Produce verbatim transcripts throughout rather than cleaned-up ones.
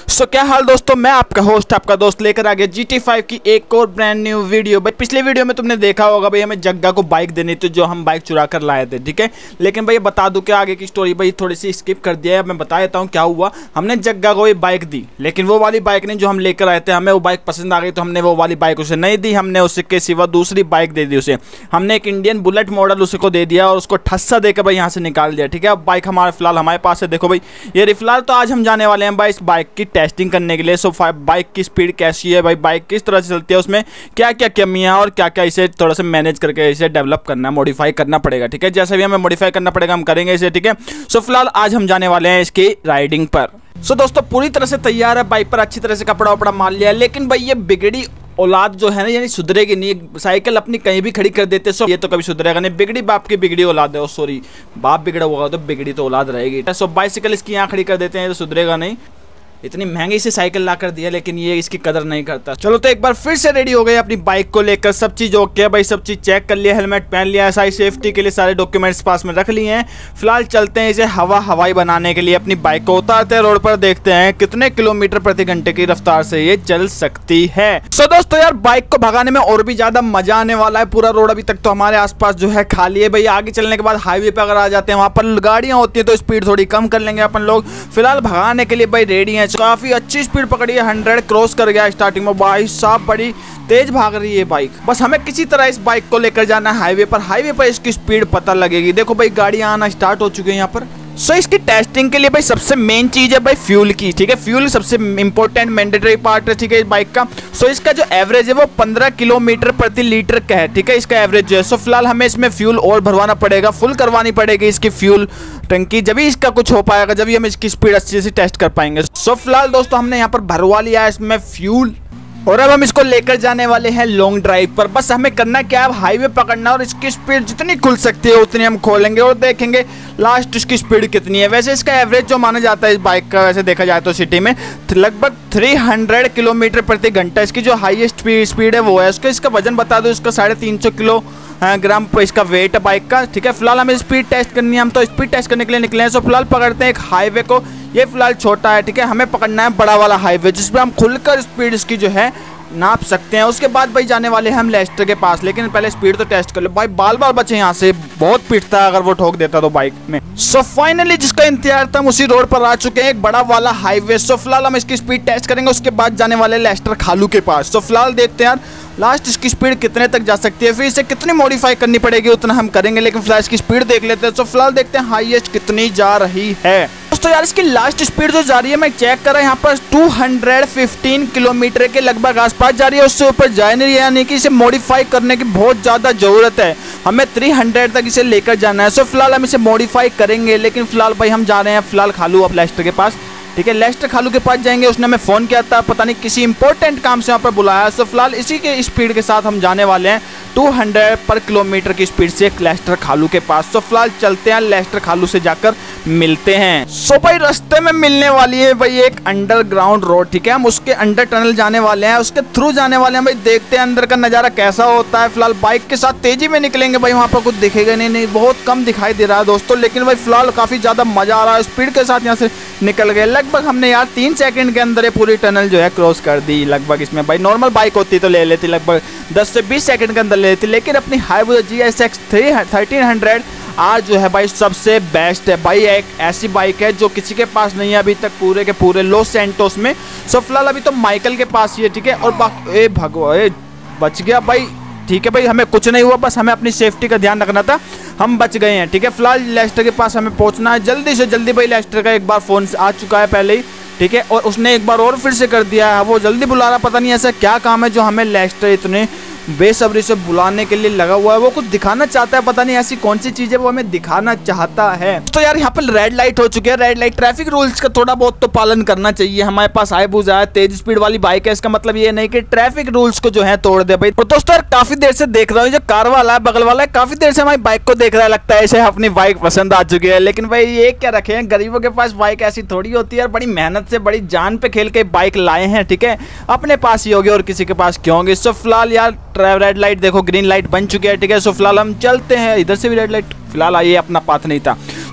सो so, क्या हाल दोस्तों, मैं आपका होस्ट आपका दोस्त लेकर आ गया जी टी फाइव की एक और ब्रांड न्यू वीडियो। भाई पिछले वीडियो में तुमने देखा होगा भाई हमें जग्गा को बाइक देनी थी जो हम बाइक चुरा कर लाए थे, ठीक है। लेकिन भाई बता दूं क्या आगे की स्टोरी भाई थोड़ी सी स्किप कर दिया है। मैं बता देता हूँ क्या हुआ। हमने जग्गा को ये बाइक दी, लेकिन वो वाली बाइक नहीं जो हम लेकर आए थे। हमें वो बाइक पसंद आ गई तो हमने वो वाली बाइक उसे नहीं दी। हमने उसके सिवा दूसरी बाइक दे दी उसे। हमने एक इंडियन बुलेट मॉडल उसको दे दिया और उसको ठस्सा देकर भाई यहाँ से निकाल दिया, ठीक है। अब बाइक हमारे फिलहाल हमारे पास है। देखो भाई ये फिलहाल तो आज हम जाने वाले हैं भाई इस बाइक की टेस्टिंग करने के लिए। सो बाइक की स्पीड कैसी है भाई, बाइक किस तरह से चलती है, उसमें क्या क्या कमियां और क्या क्या इसे थोड़ा सा मैनेज करके इसे डेवलप करना, मॉडिफाई करना पड़ेगा, ठीक है। जैसे भी हमें मॉडिफाई करना पड़ेगा हम करेंगे इसे, ठीक है। सो फिलहाल आज हम जाने वाले हैं इसकी राइडिंग पर। सो दोस्तों पूरी तरह से तैयार है, बाइक पर अच्छी तरह से कपड़ा वपड़ा मार लिया है। लेकिन भाई ये बिगड़ी औलाद जो है ना, यानी सुधरेगी नहीं। साइकिल अपनी कहीं भी खड़ी कर देते सो ये तो कभी सुधरेगा नहीं। बिगड़ी बाप की बिगड़ी औलाद है। सॉरी, बाप बिगड़ा होगा तो बिगड़ी तो औलाद रहेगी। सो बाइसिकल इसकी यहाँ खड़ी कर देते हैं तो सुधरेगा नहीं। इतनी महंगी से साइकिल ला कर दिया लेकिन ये इसकी कदर नहीं करता। चलो तो एक बार फिर से रेडी हो गए अपनी बाइक को लेकर। सब चीज ओके है भाई, सब चीज चेक कर लिया, हेलमेट पहन लिया, सारी सेफ्टी के लिए सारे डॉक्यूमेंट्स पास में रख लिए हैं। फिलहाल चलते हैं इसे हवा हवाई बनाने के लिए। अपनी बाइक को उतारते हैं रोड पर, देखते हैं कितने किलोमीटर प्रति घंटे की रफ्तार से ये चल सकती है। सो दोस्तों यार बाइक को भगाने में और भी ज्यादा मजा आने वाला है। पूरा रोड अभी तक तो हमारे आसपास जो है खाली है भाई। आगे चलने के बाद हाईवे पे अगर आ जाते हैं वहां पर गाड़ियां होती है तो स्पीड थोड़ी कम कर लेंगे अपन लोग। फिलहाल भगाने के लिए भाई रेडी है। काफी अच्छी स्पीड पकड़ी है, हंड्रेड क्रॉस कर गया स्टार्टिंग में। भाई साहब बड़ी तेज भाग रही है बाइक। बस हमें किसी तरह इस बाइक को लेकर जाना है हाईवे पर। हाईवे पर इसकी स्पीड पता लगेगी। देखो भाई गाड़ियां आना स्टार्ट हो चुकी है यहाँ पर। सो so, इसकी टेस्टिंग के लिए भाई सबसे मेन चीज है भाई फ्यूल की, ठीक है। फ्यूल सबसे इंपॉर्टेंट मैंडेटरी पार्ट है, ठीक है, इस बाइक का। सो so, इसका जो एवरेज है वो पंद्रह किलोमीटर प्रति लीटर का है, ठीक है, इसका एवरेज जो है। सो so, फिलहाल हमें इसमें फ्यूल और भरवाना पड़ेगा, फुल करवानी पड़ेगी इसकी फ्यूल टंकी, जब भी इसका कुछ हो पाएगा, जब भी हम इसकी स्पीड अच्छे से टेस्ट कर पाएंगे। सो so, फिलहाल दोस्तों हमने यहाँ पर भरवा लिया है इसमें फ्यूल और अब हम इसको लेकर जाने वाले हैं लॉन्ग ड्राइव पर। बस हमें करना क्या है, हाईवे पकड़ना और इसकी स्पीड जितनी खुल सकती है उतनी हम खोलेंगे और देखेंगे लास्ट इसकी स्पीड कितनी है। वैसे इसका एवरेज जो माना जाता है इस बाइक का, वैसे देखा जाए तो सिटी में लगभग तीन सौ किलोमीटर प्रति घंटा इसकी जो हाईएस्ट स्पीड है वो है। उसका इसका वजन बता दो, इसका साढ़े तीन सौ किलो ग्राम पर इसका वेट है बाइक का, ठीक है। फिलहाल हमें स्पीड टेस्ट करनी है, हम तो स्पीड टेस्ट करने के लिए निकले हैं। सो फिलहाल पकड़ते हैं एक हाईवे को। ये फिलहाल छोटा है, ठीक है, हमें पकड़ना है बड़ा वाला हाईवे जिसमें हम खुलकर स्पीड इसकी जो है नाप सकते हैं। उसके बाद भाई जाने वाले हैं हम लेस्टर के पास, लेकिन पहले स्पीड तो टेस्ट कर लो। भाई बाल बाल बचे यहाँ से, बहुत पीटता है अगर वो ठोक देता तो बाइक में। सो फाइनली जिसका इंतजार था हम उसी रोड पर आ चुके हैं, एक बड़ा वाला हाईवे। सो फिलहाल हम इसकी स्पीड टेस्ट करेंगे, उसके बाद जाने वाले लेस्टर खालू के पास। सो फिलहाल देखते हैं यार लास्ट इसकी स्पीड कितने तक जा सकती है, फिर इसे कितनी मॉडिफाई करनी पड़ेगी उतना हम करेंगे। लेकिन फिलहाल इसकी स्पीड देख लेते हैं। सो फिलहाल देखते हैं हाईएस्ट कितनी जा रही है। दोस्तों यार इसकी लास्ट स्पीड जो जा रही है मैं चेक कर रहा हूँ यहाँ पर दो सौ पंद्रह किलोमीटर के लगभग आसपास जा रही है, उससे ऊपर जा नहीं रही है। यानी कि इसे मॉडिफाई करने की बहुत ज़्यादा ज़रूरत है, हमें तीन सौ तक इसे लेकर जाना है। सो फिलहाल हम इसे मॉडिफाई करेंगे। लेकिन फिलहाल भाई हम जा रहे हैं फिलहाल खालू अब लेस्टर के पास, ठीक है। लेस्टर खालू के पास जाएंगे, उसने हमें फ़ोन किया था, पता नहीं किसी इंपॉर्टेंट काम से यहाँ पर बुलाया। सो फिलहाल इसी के स्पीड के साथ हम जाने वाले हैं दो सौ पर किलोमीटर की स्पीड से लेस्टर खालू के पास। सो फिलहाल चलते हैं लेस्टर खालू से जाकर मिलते हैं। सो भाई रास्ते में मिलने वाली है भाई एक अंडरग्राउंड रोड, ठीक है, हम उसके अंडर टनल जाने वाले हैं, उसके थ्रू जाने वाले हैं भाई। देखते हैं अंदर का नज़ारा कैसा होता है। फिलहाल बाइक के साथ तेजी में निकलेंगे भाई, वहाँ पर कुछ दिखेगा नहीं, नहीं बहुत कम दिखाई दे रहा है दोस्तों। लेकिन भाई फिलहाल काफ़ी ज़्यादा मज़ा आ रहा है, स्पीड के साथ यहाँ से निकल गए। लगभग हमने यार तीन सेकंड के अंदर ये पूरी टनल जो है क्रॉस कर दी लगभग। इसमें भाई नॉर्मल बाइक होती तो ले लेती लगभग दस से बीस सेकंड के अंदर ले लेती, लेकिन अपनी highway G S X thirteen hundred आज जो है भाई सबसे बेस्ट है भाई। एक ऐसी बाइक है जो किसी के पास नहीं है अभी तक पूरे के पूरे लॉस सैंटोस में। सो फिलहाल अभी तो माइकल के पास ही है, ठीक है। और बाकी ए भगवान बच गया भाई, ठीक है भाई, हमें कुछ नहीं हुआ, बस हमें अपनी सेफ्टी का ध्यान रखना था, हम बच गए हैं, ठीक है। फिलहाल लेस्टर के पास हमें पहुंचना है जल्दी से जल्दी भाई। लेस्टर का एक बार फ़ोन आ चुका है पहले ही, ठीक है, और उसने एक बार और फिर से कर दिया है। वो जल्दी बुला रहा, पता नहीं ऐसा क्या काम है जो हमें लेस्टर इतने बेसब्री से बुलाने के लिए लगा हुआ है। वो कुछ दिखाना चाहता है, पता नहीं ऐसी कौन सी चीज़ है वो हमें दिखाना चाहता है। तो यार यहाँ पर रेड लाइट हो चुकी है। रेड लाइट ट्रैफिक रूल्स का थोड़ा बहुत तो पालन करना चाहिए। हमारे पास हाईबुसा है, तेज स्पीड वाली बाइक है, इसका मतलब ये नहीं कि ट्रैफिक रूल्स को जो है तोड़ दे भाई। तो दोस्तों यार काफी देर से देख रहा हूँ, जो कार वाला है बगल वाला है काफी देर से हमारी बाइक को देख रहा है, लगता है इसे अपनी बाइक पसंद आ चुकी है। लेकिन भाई ये क्या रखे हैं, गरीबों के पास बाइक ऐसी थोड़ी होती है, बड़ी मेहनत से बड़ी जान पे खेल के बाइक लाए हैं, ठीक है, अपने पास ही होगी और किसी के पास क्यों होगी। सो फिलहाल यार रेड लाइट देखो, ग्रीन लाइट बन चुकी है, ठीक है। सो फिलहाल हम चलते हैं, इधर से भी रेड लाइट, फिलहाल ये अपना पाथ नहीं था।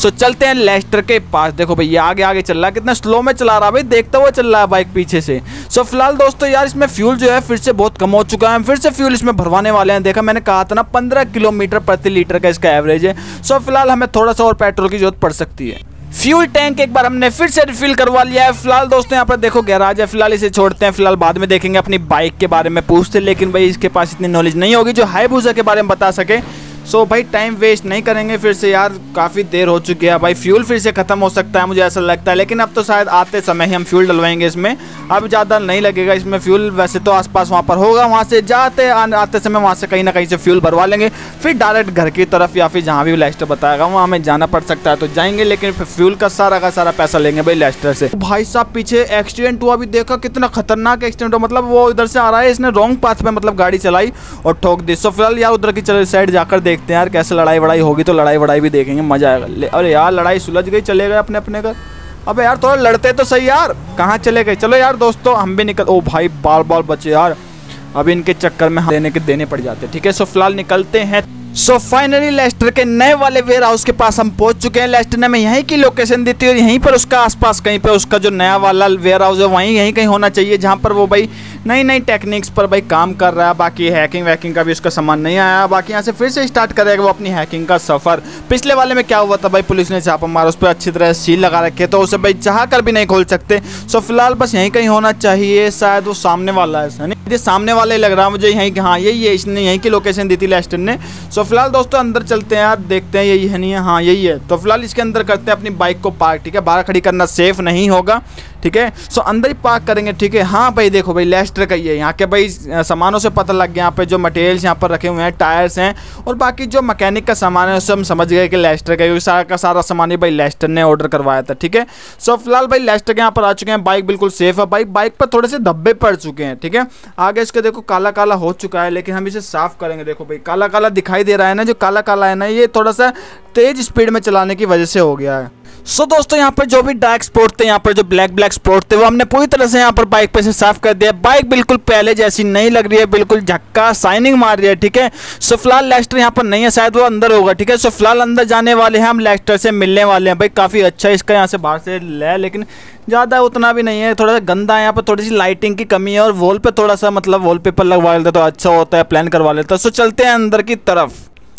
सो चलते हैं लेस्टर के पास। देखो भाई ये आगे आगे चल रहा है, कितना स्लो में चला रहा है भाई, देखता हुआ चल रहा है बाइक पीछे से। सो फिलहाल दोस्तों यार इसमें फ्यूल जो है फिर से बहुत कम हो चुका है, फिर से फ्यूल इसमें भरवाने वाले हैं। देखा मैंने कहा था ना पंद्रह किलोमीटर प्रति लीटर का इसका एवरेज है। सो फिलहाल हमें थोड़ा सा और पेट्रोल की जरूरत पड़ सकती है। फ्यूल टैंक एक बार हमने फिर से रिफिल करवा लिया है। फिलहाल दोस्तों यहाँ पर देखो गैराज है, फिलहाल इसे छोड़ते हैं, फिलहाल बाद में देखेंगे। अपनी बाइक के बारे में पूछते, लेकिन भाई इसके पास इतनी नॉलेज नहीं होगी जो हायाबुसा के बारे में बता सके। सो भाई टाइम वेस्ट नहीं करेंगे फिर से यार, काफ़ी देर हो चुकी है भाई, फ्यूल फिर से ख़त्म हो सकता है मुझे ऐसा लगता है। लेकिन अब तो शायद आते समय ही हम फ्यूल डलवाएंगे इसमें, अब ज़्यादा नहीं लगेगा इसमें फ्यूल। वैसे तो आसपास वहाँ पर होगा, वहाँ से जाते आते समय वहाँ से कहीं ना कहीं से फ्यूल भरवा लेंगे, फिर डायरेक्ट घर की तरफ या फिर जहाँ भी लेस्टर बताएगा वहाँ हमें जाना पड़ सकता है तो जाएंगे। लेकिन फिर फ्यूल का सारा का सारा पैसा लेंगे भाई लेस्टर से। भाई साहब पीछे एक्सीडेंट हुआ भी, देखा कितना खतरनाक एक्सीडेंट हुआ, मतलब वो इधर से आ रहा है, इसने रॉन्ग पाथ में मतलब गाड़ी चलाई और ठोक दी। सो फिलहाल यार उधर की साइड जाकर देखते हैं यार कैसे लड़ाई वड़ाई होगी, तो लड़ाई वड़ाई भी देखेंगे, मजा आएगा। अरे यार लड़ाई सुलझ गई, चले गए अपने अपने घर। अबे यार थोड़ा लड़ते तो सही यार, कहाँ चले गए। चलो यार दोस्तों हम भी निकल, ओ भाई बाल बाल बचे यार, अब इनके चक्कर में देने के देने पड़ जाते। ठीक है सो फिलहाल निकलते हैं। सो फाइनली लेस्टर के नए वाले वेयर हाउस के पास हम पहुंच चुके हैं। लेस्टर ने हमें यहीं की लोकेशन दी थी और यहीं पर उसका आसपास कहीं पे उसका जो नया वाला वेयर हाउस है वहीं यहीं कहीं होना चाहिए, जहां पर वो भाई नई नई टेक्निक्स पर भाई काम कर रहा है। बाकी हैकिंग वैकिंग का भी उसका सामान नहीं आया, बाकी यहाँ से फिर से स्टार्ट करेगा वो अपनी हैकिंग का सफ़र। पिछले वाले में क्या हुआ था भाई, पुलिस ने छापा मारा, उस पर अच्छी तरह सील लगा रखे तो उसे भाई चाह कर भी नहीं खोल सकते। सो फिलहाल बस यहीं कहीं होना चाहिए, शायद वो सामने वाला है, ये सामने वाला ही लग रहा है मुझे, यहीं हाँ यही है, इसने यहीं की लोकेशन दी थी लेस्टर ने। सो फिलहाल दोस्तों अंदर चलते हैं यार, देखते हैं यही है नहीं है, हाँ यही है। तो फिलहाल इसके अंदर करते हैं अपनी बाइक को पार्क। ठीक है बाहर खड़ी करना सेफ नहीं होगा, ठीक है सो अंदर ही पार्क करेंगे। ठीक है हाँ भाई देखो भाई लेस्टर का ही है, यहाँ के भाई सामानों से पता लग गया, यहाँ पे जो मटेरियल्स यहाँ पर रखे हुए हैं, टायर्स हैं और बाकी जो मैकेनिक का सामान है उससे हम समझ गए कि लेस्टर का, सारा का सारा सामान ही भाई लेस्टर ने ऑर्डर करवाया था। ठीक है सो फिलहाल भाई लेस्टर के यहाँ पर आ चुके हैं, बाइक बिल्कुल सेफ है भाई, बाइक पर थोड़े से धब्बे पड़ चुके हैं। ठीक है आगे इसके देखो काला काला हो चुका है, लेकिन हम इसे साफ करेंगे। देखो भाई काला काला दिखाई दे रहा है ना, जो काला काला है ना ये थोड़ा सा तेज स्पीड में चलाने की वजह से हो गया है। सो so, दोस्तों यहाँ पर जो भी डार्क स्पॉट थे, यहाँ पर जो ब्लैक ब्लैक स्पॉट थे वो हमने पूरी तरह से यहाँ पर बाइक पे से साफ कर दिया। बाइक बिल्कुल पहले जैसी नहीं लग रही है, बिल्कुल झक्का शाइनिंग मार रही है। ठीक है सो फिलहाल लेस्टर यहाँ पर नहीं है, शायद वो अंदर होगा। ठीक है सो फिलहाल अंदर जाने वाले हैं हम, लेस्टर से मिलने वाले हैं भाई। काफ़ी अच्छा इसका यहाँ से बाहर से है, लेकिन ज़्यादा उतना भी नहीं है, थोड़ा सा गंदा है। यहाँ पर थोड़ी सी लाइटिंग की कमी है और वॉल पे थोड़ा सा मतलब वॉलपेपर लगवा लेते तो अच्छा होता है, प्लान करवा लेता। सो चलते हैं अंदर की तरफ।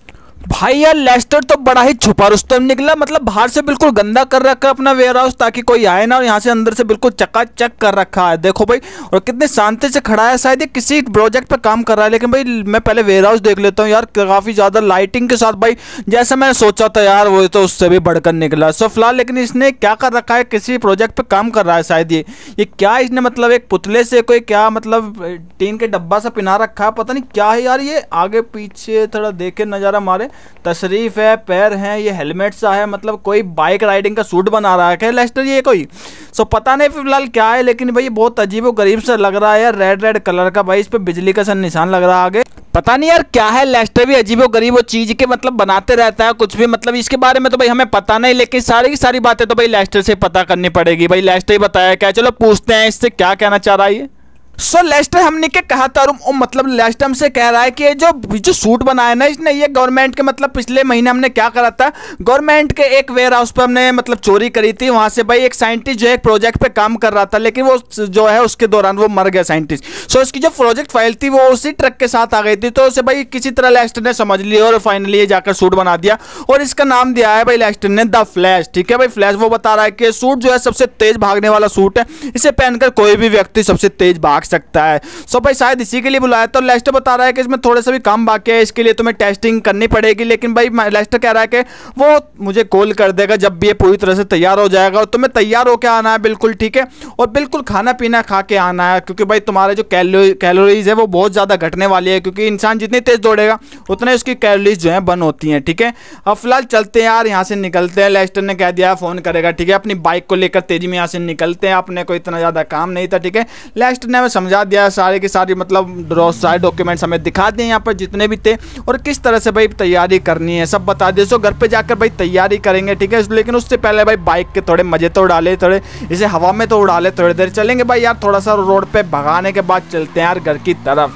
भाई यार लेस्टर तो बड़ा ही छुपा रुस्तम निकला, मतलब बाहर से बिल्कुल गंदा कर रखा है अपना वेयर हाउस ताकि कोई आए ना, और यहाँ से अंदर से बिल्कुल चकाचक कर रखा है। देखो भाई और कितने शांति से खड़ा है, शायद ये किसी प्रोजेक्ट पे काम कर रहा है। लेकिन भाई मैं पहले वेयर हाउस देख लेता हूँ यार, काफ़ी ज़्यादा लाइटिंग के साथ भाई, जैसा मैंने सोचा था यार वो तो उससे भी बढ़कर निकला। सो फिलहाल लेकिन इसने क्या कर रखा है, किसी प्रोजेक्ट पर काम कर रहा है शायद। ये ये क्या इसने मतलब एक पुतले से कोई क्या मतलब टीन के डब्बा सा पिना रखा है, पता नहीं क्या है यार। ये आगे पीछे थोड़ा देखे नज़ारा मारे, तशरीफ है, पैर हैं, ये हेलमेट सा है, मतलब कोई बाइक राइडिंग का सूट बना रहा है क्या लेस्टर ये कोई। सो पता नहीं फिलहाल क्या है, लेकिन भाई बहुत अजीब और गरीब सा लग रहा है यार, रेड रेड कलर का भाई, इस पे बिजली का सा निशान लग रहा है आगे, पता नहीं यार क्या है। लेस्टर भी अजीब और गरीब वो चीज के मतलब बनाते रहता है कुछ भी, मतलब इसके बारे में तो भाई हमें पता नहीं, लेकिन सारी की सारी बातें तो भाई लेस्टर से पता करनी पड़ेगी भाई। लेस्टर ही बताया क्या, चलो पूछते हैं इससे क्या कहना चाह रहा है ये। सो so, लेस्टर हमने क्या कहा था, और मतलब लेस्टर हमसे कह रहा है कि जो जो सूट बनाया ना इसने, ये गवर्नमेंट के मतलब पिछले महीने हमने क्या करा था, गवर्नमेंट के एक वेयर हाउस पर हमने मतलब चोरी करी थी। वहाँ से भाई एक साइंटिस्ट जो है एक प्रोजेक्ट पे काम कर रहा था, लेकिन वो जो है उसके दौरान वो मर गया साइंटिस्ट। सो so, इसकी जो प्रोजेक्ट फाइल थी वो उसी ट्रक के साथ आ गई थी, तो उसे भाई किसी तरह लेस्टर ने समझ लिया और फाइनली ये जाकर सूट बना दिया, और इसका नाम दिया है भाई लेस्टर ने द फ्लैश। ठीक है भाई फ्लैश वो बता रहा है कि सूट जो है सबसे तेज भागने वाला सूट है, इसे पहनकर कोई भी व्यक्ति सबसे तेज भाग सकता है। सो भाई शायद इसी के लिए बुलाया। तो लेस्टर बता रहा है कि इसमें थोड़ा सा भी काम बाकी है, इसके लिए तुम्हें टेस्टिंग करनी पड़ेगी, लेकिन भाई लेस्टर कह रहा है कि वो मुझे कॉल कर देगा जब भी ये पूरी तरह से तैयार हो जाएगा, और तुम्हें तैयार होकर आना है बिल्कुल। ठीक है और बिल्कुल खाना पीना खा के आना है, क्योंकि भाई तुम्हारे जो कैलोरीज है वो बहुत ज़्यादा घटने वाली है, क्योंकि इंसान जितनी तेज दौड़ेगा उतने उसकी कैलोरीज जो है बर्न होती हैं। ठीक है अब फिलहाल चलते हैं यार, यहाँ से निकलते हैं। लेस्टर ने कह दिया फ़ोन करेगा, ठीक है अपनी बाइक को लेकर तेजी में यहाँ से निकलते हैं, अपने को इतना ज़्यादा काम नहीं था। ठीक है लेस्टर ने हमें समझा दिया सारे के सारी मतलब सारे डॉक्यूमेंट्स हमें दिखा दिए यहाँ पर जितने भी थे, और किस तरह से भाई तैयारी करनी है सब बता दिए। सो घर पे जाकर भाई तैयारी करेंगे। ठीक है लेकिन उससे पहले भाई बाइक के थोड़े मजे तो उड़ा ले, थोड़े इसे हवा में तो उड़ा ले, थोड़ी देर चलेंगे भाई यार, थोड़ा सा रोड पे भगाने के बाद चलते हैं यार घर की तरफ। ठीक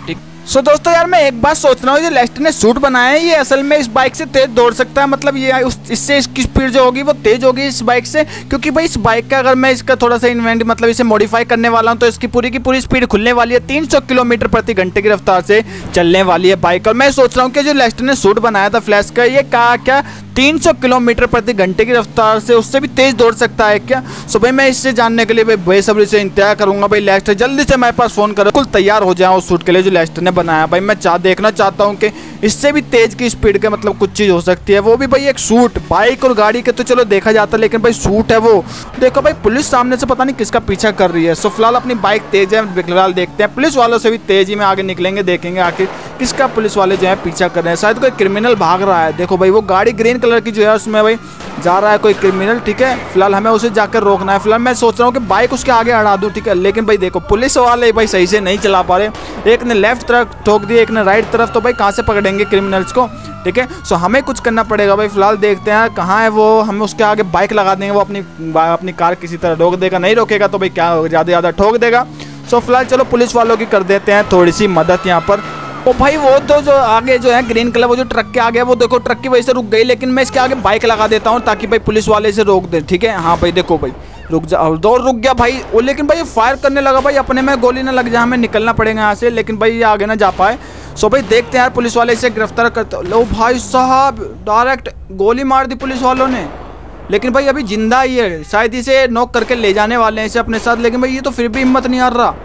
सो so, दोस्तों यार मैं एक बात सोच रहा हूँ, जो लेस्टर ने सूट बनाया है ये असल में इस बाइक से तेज दौड़ सकता है, मतलब ये उस इससे इसकी स्पीड जो होगी वो तेज होगी इस बाइक से, क्योंकि भाई इस बाइक का अगर मैं इसका थोड़ा सा इन्वेंट मतलब इसे मॉडिफाई करने वाला हूँ तो इसकी पूरी की पूरी स्पीड खुलने वाली है, तीन सौ किलोमीटर प्रति घंटे की रफ्तार से चलने वाली है बाइक। और मैं सोच रहा हूँ कि जो लेस्टर ने सूट बनाया था फ्लैश का, ये क्या क्या तीन सौ किलोमीटर प्रति घंटे की रफ्तार से उससे भी तेज दौड़ सकता है क्या? सो भाई मैं इससे जानने के लिए भाई बेसब्री से इंतजार करूंगा भाई लेस्टर जल्दी से मेरे पास फोन करो, कुल तैयार हो जाए उस सूट के लिए जो लेस्टर ने बनाया। भाई मैं चाह देखना चाहता हूँ कि इससे भी तेज की स्पीड के मतलब कुछ चीज़ हो सकती है, वो भी भाई एक सूट। बाइक और गाड़ी के तो चलो देखा जाता है, लेकिन भाई सूट है वो। देखो भाई पुलिस सामने से पता नहीं किसका पीछा कर रही है। सो फिलहाल अपनी बाइक तेज है, फिलहाल देखते हैं पुलिस वालों से भी तेज ही में आगे निकलेंगे, देखेंगे आखिर किसका पुलिस वाले जो है पीछा कर रहे हैं। शायद कोई क्रिमिनल भाग रहा है। देखो भाई वो गाड़ी ग्रीन कलर की जो है उसमें भाई जा रहा है कोई क्रिमिनल, ठीक है। फिलहाल हमें उसे जाकर रोकना है। फिलहाल मैं सोच रहा हूँ कि बाइक उसके आगे अड़ा दूँ, ठीक है। लेकिन भाई देखो पुलिस वाले भाई सही से नहीं चला पा रहे, एक ने लेफ्ट तरफ ठोक दी, एक ने राइट तरफ, तो भाई कहाँ से पकड़ेंगे क्रिमिनल्स को, ठीक है। सो हमें कुछ करना पड़ेगा भाई। फिलहाल देखते हैं कहाँ है वो, हम उसके आगे बाइक लगा देंगे, वो अपनी अपनी कार किसी तरह रोक देगा, नहीं रोकेगा तो भाई क्या ज़्यादा ज़्यादा ठोक देगा। सो फिलहाल चलो पुलिस वालों की कर देते हैं थोड़ी सी मदद यहाँ पर। ओ भाई वो तो जो आगे जो है ग्रीन कलर वो जो ट्रक के आगे, वो देखो ट्रक की वजह से रुक गई, लेकिन मैं इसके आगे बाइक लगा देता हूँ ताकि भाई पुलिस वाले से रोक दे, ठीक है। हाँ भाई देखो भाई रुक जा, दौड़ रुक गया भाई वो, लेकिन भाई ये फायर करने लगा भाई, अपने में गोली ना लग जाए, हमें निकलना पड़ेगा यहाँ से, लेकिन भाई ये आगे ना जा पाए। सो भाई देखते हैं यार पुलिस वाले इसे गिरफ्तार करते। लो भाई साहब डायरेक्ट गोली मार दी पुलिस वालों ने, लेकिन भाई अभी जिंदा ही है, शायद इसे नॉक करके ले जाने वाले हैं इसे अपने साथ, लेकिन भाई ये तो फिर भी हिम्मत नहीं हार रहा।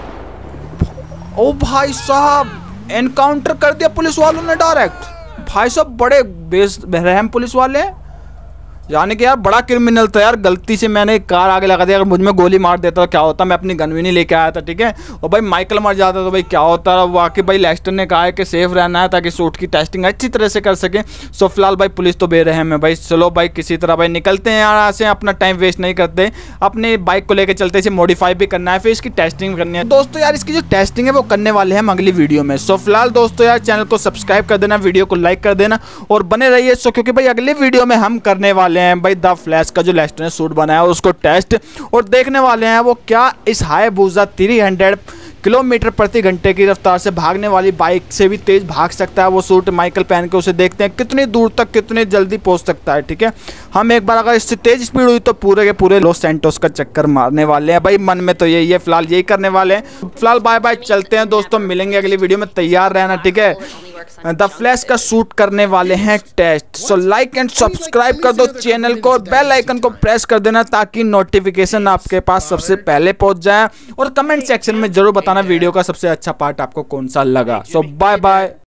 ओ भाई साहब एनकाउंटर कर दिया पुलिस वालों ने डायरेक्ट। भाई साहब बड़े बेरहम पुलिस वाले, यानी कि यार बड़ा क्रिमिनल था यार। गलती से मैंने कार आगे लगा दिया, अगर मुझ में गोली मार देता तो क्या होता, मैं अपनी गन भी नहीं लेके आया था, ठीक है। और भाई माइकल मर जाता तो भाई क्या होता। वाकई भाई लेस्टर ने कहा है कि सेफ रहना है ताकि सूट की टेस्टिंग अच्छी तरह से कर सके। सो फिलहाल भाई पुलिस तो बेरहम है भाई। चलो भाई किसी तरह भाई निकलते हैं यहाँ से, अपना टाइम वेस्ट नहीं करते, अपनी बाइक को लेकर चलते, इसे मॉडिफाई भी करना है, फिर इसकी टेस्टिंग करनी है। दोस्तों यार इसकी जो टेस्टिंग है वो करने वाले हैं हम अगली वीडियो में। सो फिलहाल दोस्तों यार चैनल को सब्सक्राइब कर देना, वीडियो को लाइक कर देना और बने रहिए। सो क्योंकि भाई अगली वीडियो में हम करने वाले हैं भाई द फ्लैश का जो लेस्टर ने सूट बनाया है उसको टेस्ट, और देखने वाले हैं वो क्या इस हायाबुसा तीन सौ किलोमीटर प्रति घंटे की रफ्तार से भागने वाली बाइक से भी तेज भाग सकता है वो सूट माइकल पहन के। उसे देखते हैं कितनी दूर तक कितनी जल्दी पहुंच सकता है, ठीक है। हम एक बार अगर इससे तेज स्पीड हुई तो पूरे के पूरे लॉस सैंटोस का चक्कर मारने वाले हैं भाई। मन में तो यही है, फिलहाल यही करने वाले हैं। फिलहाल बाय बाय, चलते हैं दोस्तों, मिलेंगे अगली वीडियो में, तैयार रहना, ठीक है। द फ्लैश का सूट करने वाले हैं test. So like and subscribe कर दो चैनल को, बेल आइकन को प्रेस कर देना ताकि नोटिफिकेशन आपके पास सबसे पहले पहुंच जाए, और कमेंट सेक्शन में जरूर बताना वीडियो का सबसे अच्छा पार्ट आपको कौन सा लगा। So bye bye.